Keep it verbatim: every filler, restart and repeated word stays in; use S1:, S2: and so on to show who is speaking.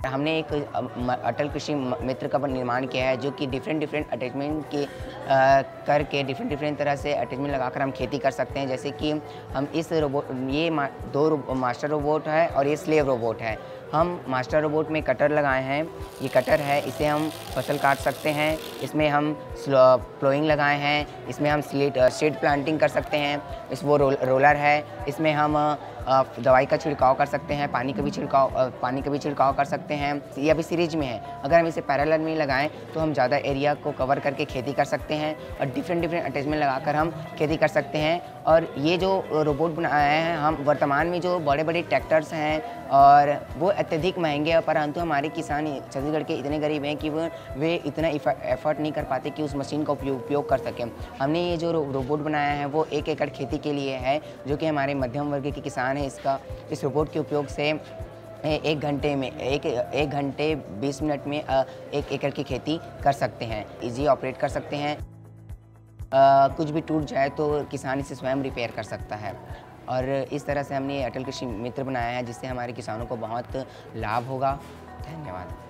S1: हमने एक अटल कृषि मित्र का निर्माण किया है, जो कि डिफरेंट डिफरेंट अटैचमेंट के आ, करके डिफरेंट डिफरेंट तरह से अटैचमेंट लगाकर हम खेती कर सकते हैं। जैसे कि हम इस रोबोट ये मा, दो रो, मास्टर रोबोट है और ये स्लेव रोबोट है। हम मास्टर रोबोट में कटर लगाए हैं, ये कटर है, इसे हम फसल काट सकते हैं। इसमें हम प्लोइंग लगाए हैं, इसमें हम स्लीट सीड प्लांटिंग कर सकते हैं। इस वो रो, रोलर है, इसमें हम दवाई का छिड़काव कर सकते हैं, पानी का भी छिड़काव पानी का भी छिड़काव कर सकते हैं। ये अभी सीरीज में है, अगर हम इसे पैरेलल में लगाएं तो हम ज़्यादा एरिया को कवर करके खेती कर सकते हैं और डिफरेंट डिफरेंट अटैचमेंट लगाकर हम खेती कर सकते हैं। और ये जो रोबोट बनाए हैं, हम वर्तमान में जो बड़े बड़े ट्रैक्टर्स हैं और वो अत्यधिक महंगे हैं, परंतु हमारे किसान छत्तीसगढ़ के इतने गरीब हैं कि वो वे इतना एफर्ट नहीं कर पाते कि उस मशीन का उपयोग उपयोग कर सकें। हमने ये जो रोबोट बनाया है वो एक एकड़ खेती के लिए है, जो कि हमारे मध्यम वर्ग के किसान हैं। इसका इस रोबोट के उपयोग से एक घंटे में एक एक घंटे बीस मिनट में एक एकड़ की खेती कर सकते हैं, इजी ऑपरेट कर सकते हैं। आ, कुछ भी टूट जाए तो किसान इसे स्वयं रिपेयर कर सकता है। और इस तरह से हमने अटल कृषि मित्र बनाया है, जिससे हमारे किसानों को बहुत लाभ होगा। धन्यवाद।